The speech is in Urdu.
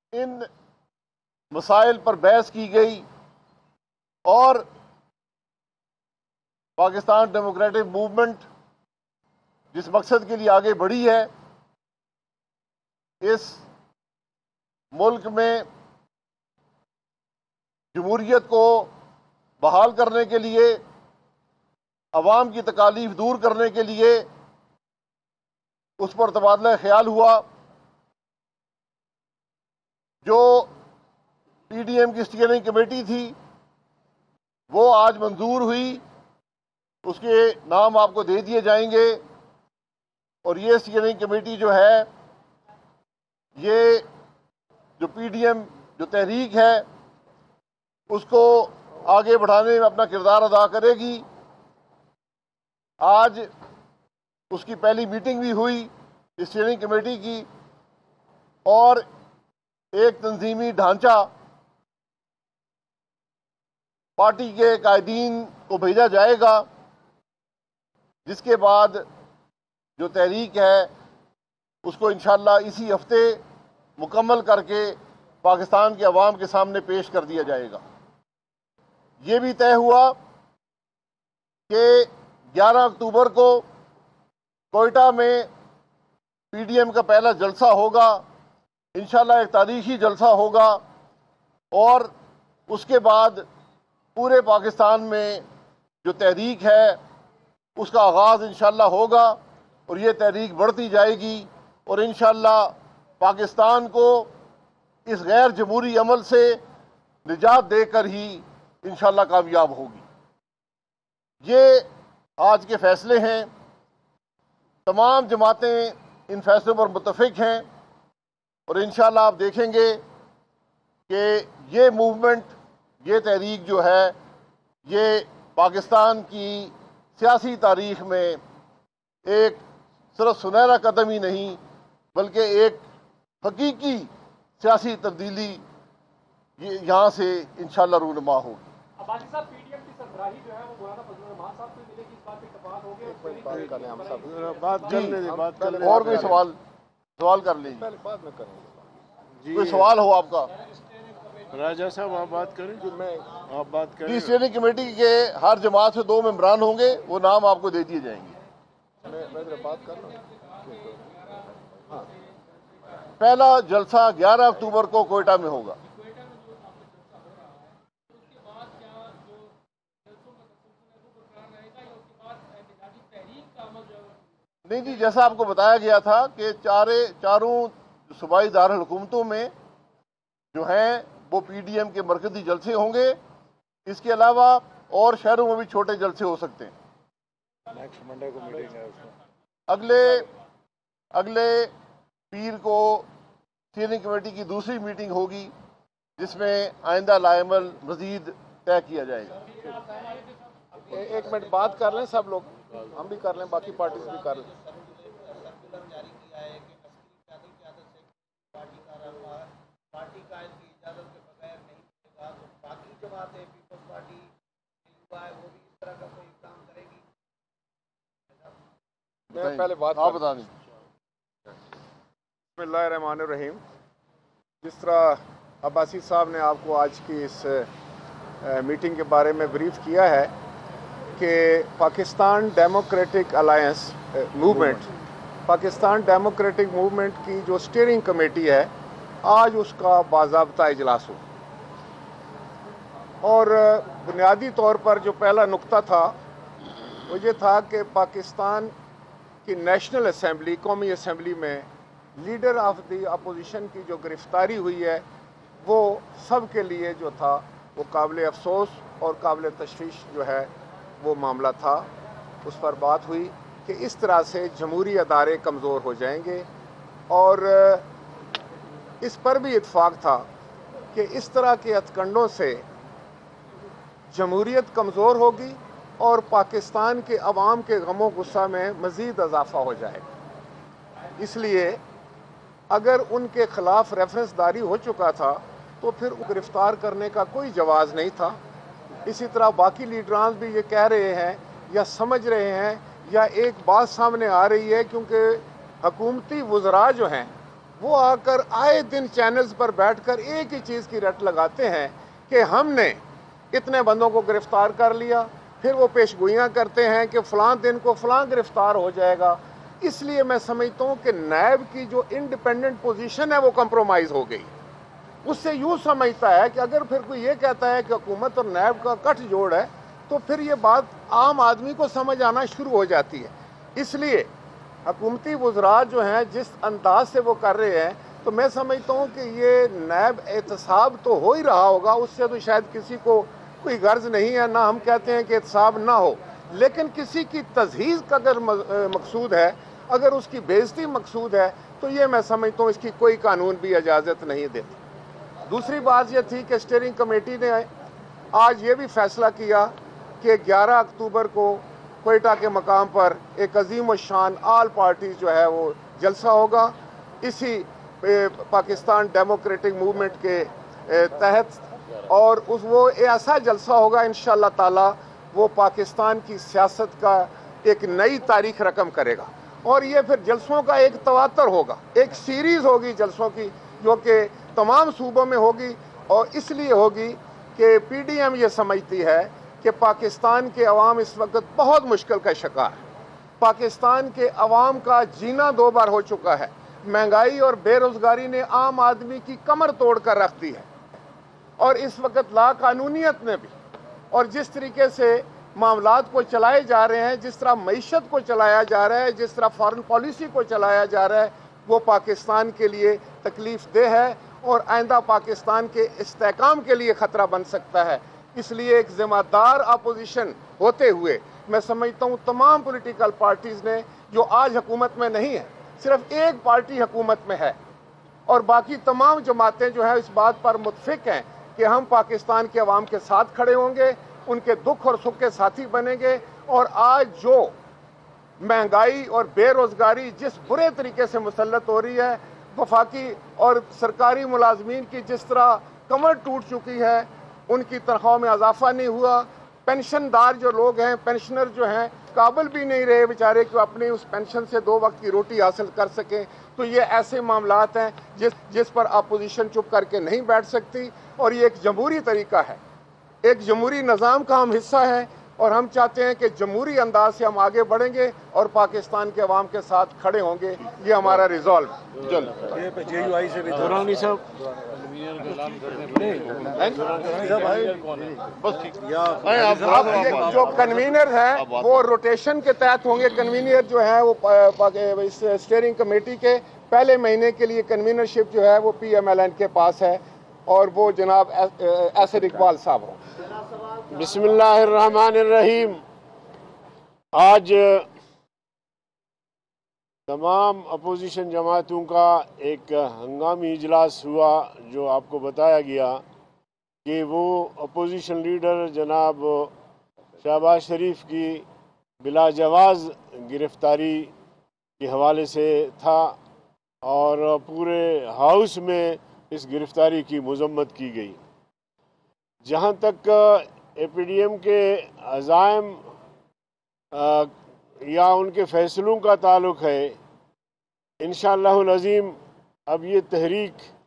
ان مسائل پر بحث کی گئی اور پاکستان ڈیموکریٹک موومنٹ جس مقصد کے لیے آگے بڑھی ہے، اس ملک میں جمہوریت کو بحال کرنے کے لیے، عوام کی تکالیف دور کرنے کے لیے اس پر تبادلہ خیال ہوا۔ جو پی ڈی ایم کی اسٹیئرنگ کمیٹی تھی وہ آج منظور ہوئی، اس کے نام آپ کو دے دیے جائیں گے، اور یہ اسٹیئرنگ کمیٹی جو ہے، یہ جو پی ڈی ایم جو تحریک ہے اس کو آگے بڑھانے میں اپنا کردار ادا کرے گی۔ آج اس کی پہلی میٹنگ بھی ہوئی اسٹیئرنگ کمیٹی کی، اور ایک تنظیمی ڈھانچہ پارٹی کے قائدین کو بھیجا جائے گا، جس کے بعد جو تحریک ہے اس کو انشاءاللہ اسی ہفتے مکمل کر کے پاکستان کے عوام کے سامنے پیش کر دیا جائے گا۔ یہ بھی طے ہوا کہ 11 اکتوبر کو کوئٹہ میں پی ڈی ایم کا پہلا جلسہ ہوگا، انشاءاللہ ایک تاریخی جلسہ ہوگا، اور اس کے بعد پورے پاکستان میں جو تحریک ہے اس کا آغاز انشاءاللہ ہوگا، اور یہ تحریک بڑھتی جائے گی، اور انشاءاللہ پاکستان کو اس غیر جمہوری عمل سے نجات دے کر ہی انشاءاللہ کامیاب ہوگی۔ یہ آج کے فیصلے ہیں، تمام جماعتیں ان فیصلوں پر متفق ہیں، اور انشاءاللہ آپ دیکھیں گے کہ یہ موومنٹ، یہ تحریک جو ہے، یہ پاکستان کی سیاسی تاریخ میں ایک صرف سنہرا قدم ہی نہیں بلکہ ایک حقیقی سیاسی تبدیلی یہاں سے انشاءاللہ رونما ہوگی۔ عباسی صاحب، پی ڈی ایم کی سربراہی جو ہے وہ مولانا فضل الرحمان صاحب سے ملے گی، اس بات پہ اتفاق ہو گیا؟ بات کرنے اور کوئی سوال کر لیجیے، بعد میں کریں گے۔ کوئی سوال ہو آپ کا؟ راجہ صاحب آپ بات کریں، آپ بات کریں۔ اسٹیئرنگ کمیٹی کے ہر جماعت سے 2 ممبران ہوں گے، وہ نام آپ کو دے دیے جائیں گے۔ میں بات کر رہا ہوں۔ پہلا جلسہ 11 اکتوبر کو کوئٹہ میں ہوگا۔ نہیں جی، جیسا آپ کو بتایا گیا تھا کہ چاروں صوبائی دارالحکومتوں میں جو ہیں وہ پی ڈی ایم کے مرکزی جلسے ہوں گے، اس کے علاوہ اور شہروں میں بھی چھوٹے جلسے ہو سکتے ہیں۔ نیکسٹ منڈے کو میٹنگ ہے اس میں۔ اگلے پیر کو اسٹیئرنگ کمیٹی کی دوسری میٹنگ ہوگی، جس میں آئندہ لائحہ مزید طے کیا جائے گا۔ ایک منٹ بات کر لیں سب لوگ، ہم بھی کر لیں، باقی پارٹیز بھی کر لیں۔ پارٹی قائد کی اجازت کے بغیر نہیں ملے گا، تو باقی جماعتیں پیپلز پارٹی وہ بھی اس طرح کا کوئی کام کرے گی؟ میں پہلے بات آپ بتا دیں۔ بسم اللہ الرحمن الرحیم۔ جس طرح عباسی صاحب نے آپ کو آج کی اس میٹنگ کے بارے میں بریف کیا ہے کہ Pakistan democratic alliance movement, Pakistan democratic movement کی جو اسٹیئرنگ کمیٹی ہے، آج اس کا باضابطہ اجلاس ہو، اور بنیادی طور پر جو پہلا نقطہ تھا وہ یہ تھا کہ پاکستان کی نیشنل اسمبلی، قومی اسمبلی میں لیڈر آف دی اپوزیشن کی جو گرفتاری ہوئی ہے، وہ سب کے لیے جو تھا وہ قابل افسوس اور قابل تشویش جو ہے وہ معاملہ تھا۔ اس پر بات ہوئی کہ اس طرح سے جمہوری ادارے کمزور ہو جائیں گے، اور اس پر بھی اتفاق تھا کہ اس طرح کے ہتھکنڈوں سے جمہوریت کمزور ہوگی اور پاکستان کے عوام کے غم و غصہ میں مزید اضافہ ہو جائے گا۔ اس لیے اگر ان کے خلاف ریفرنس داری ہو چکا تھا تو پھر گرفتار کرنے کا کوئی جواز نہیں تھا۔ اسی طرح باقی لیڈران بھی یہ کہہ رہے ہیں یا سمجھ رہے ہیں، یا ایک بات سامنے آ رہی ہے، کیونکہ حکومتی وزراء جو ہیں وہ آ کر آئے دن چینلز پر بیٹھ کر ایک ہی چیز کی رٹ لگاتے ہیں کہ ہم نے اتنے بندوں کو گرفتار کر لیا، پھر وہ پیش گوئیاں کرتے ہیں کہ فلاں دن کو فلاں گرفتار ہو جائے گا۔ اس لیے میں سمجھتا ہوں کہ نیب کی جو انڈیپینڈنٹ پوزیشن ہے وہ کمپرومائز ہو گئی۔ اس سے یوں سمجھتا ہے کہ اگر پھر کوئی یہ کہتا ہے کہ حکومت اور نیب کا کٹ جوڑ ہے تو پھر یہ بات عام آدمی کو سمجھ آنا شروع ہو جاتی ہے۔ اس لیے حکومتی وزراء جو ہیں جس انداز سے وہ کر رہے ہیں، تو میں سمجھتا ہوں کہ یہ نیب احتساب تو ہو ہی رہا ہوگا، اس سے تو شاید کسی کو کوئی غرض نہیں ہے، نہ ہم کہتے ہیں کہ احتساب نہ ہو، لیکن کسی کی تذہیز کا اگر مقصود ہے، اگر اس کی بے عزتی مقصود ہے، تو یہ میں سمجھتا ہوں اس کی کوئی قانون بھی اجازت نہیں دیتا۔ دوسری بات یہ تھی کہ اسٹیئرنگ کمیٹی نے آج یہ بھی فیصلہ کیا کہ 11 اکتوبر کو کوئٹہ کے مقام پر ایک عظیم الشان آل پارٹیز جو ہے وہ جلسہ ہوگا، اسی پاکستان ڈیموکریٹک موومنٹ کے تحت، اور وہ ایسا جلسہ ہوگا انشاءاللہ تعالی وہ پاکستان کی سیاست کا ایک نئی تاریخ رقم کرے گا، اور یہ پھر جلسوں کا ایک تواتر ہوگا، ایک سیریز ہوگی جلسوں کی جو کہ تمام صوبوں میں ہوگی، اور اس لیے ہوگی کہ پی ڈی ایم یہ سمجھتی ہے کہ پاکستان کے عوام اس وقت بہت مشکل کا شکار ہے۔ پاکستان کے عوام کا جینا دو بار ہو چکا ہے، مہنگائی اور بے روزگاری نے عام آدمی کی کمر توڑ کر رکھ دی ہے، اور اس وقت لا قانونیت نے بھی، اور جس طریقے سے معاملات کو چلائے جا رہے ہیں، جس طرح معیشت کو چلایا جا رہا ہے، جس طرح فارن پالیسی کو چلایا جا رہا ہے، وہ پاکستان کے لیے تکلیف دہ ہے اور آئندہ پاکستان کے استحکام کے لیے خطرہ بن سکتا ہے۔ اس لیے ایک ذمہ دار اپوزیشن ہوتے ہوئے میں سمجھتا ہوں تمام پولیٹیکل پارٹیز نے، جو آج حکومت میں نہیں ہے، صرف ایک پارٹی حکومت میں ہے، اور باقی تمام جماعتیں جو ہیں اس بات پر متفق ہیں کہ ہم پاکستان کے عوام کے ساتھ کھڑے ہوں گے، ان کے دکھ اور سکھ کے ساتھی بنیں گے، اور آج جو مہنگائی اور بے روزگاری جس برے طریقے سے مسلط ہو رہی ہے، وفاقی اور سرکاری ملازمین کی جس طرح کمر ٹوٹ چکی ہے، ان کی تنخواہوں میں اضافہ نہیں ہوا، پینشن دار جو لوگ ہیں، پینشنر جو ہیں، قابل بھی نہیں رہے بیچارے کہ اپنی اس پینشن سے 2 وقت کی روٹی حاصل کر سکیں۔ تو یہ ایسے معاملات ہیں جس پر اپوزیشن چپ کر کے نہیں بیٹھ سکتی، اور یہ ایک جمہوری طریقہ ہے، ایک جمہوری نظام کا ہم حصہ ہیں، اور ہم چاہتے ہیں کہ جمہوری انداز سے ہم آگے بڑھیں گے اور پاکستان کے عوام کے ساتھ کھڑے ہوں گے۔ یہ ہمارا ریزالو ہے۔ اب جو کنوینر ہیں وہ روٹیشن کے تحت ہوں گے۔ کنوینر جو ہے وہ اسٹیئرنگ کمیٹی کے پہلے مہینے کے لیے کنوینرشپ جو ہے وہ پی ایم ایل این کے پاس ہے، اور وہ جناب اسد اقبال صاحب ہوں۔ بسم اللہ الرحمن الرحیم۔ آج تمام اپوزیشن جماعتوں کا ایک ہنگامی اجلاس ہوا، جو آپ کو بتایا گیا کہ وہ اپوزیشن لیڈر جناب شہباز شریف کی بلا جواز گرفتاری کے حوالے سے تھا، اور پورے ہاؤس میں اس گرفتاری کی مذمت کی گئی۔ جہاں تک اے پی ڈی ایم کے عزائم یا ان کے فیصلوں کا تعلق ہے، انشاءاللہ العظیم اب یہ تحریک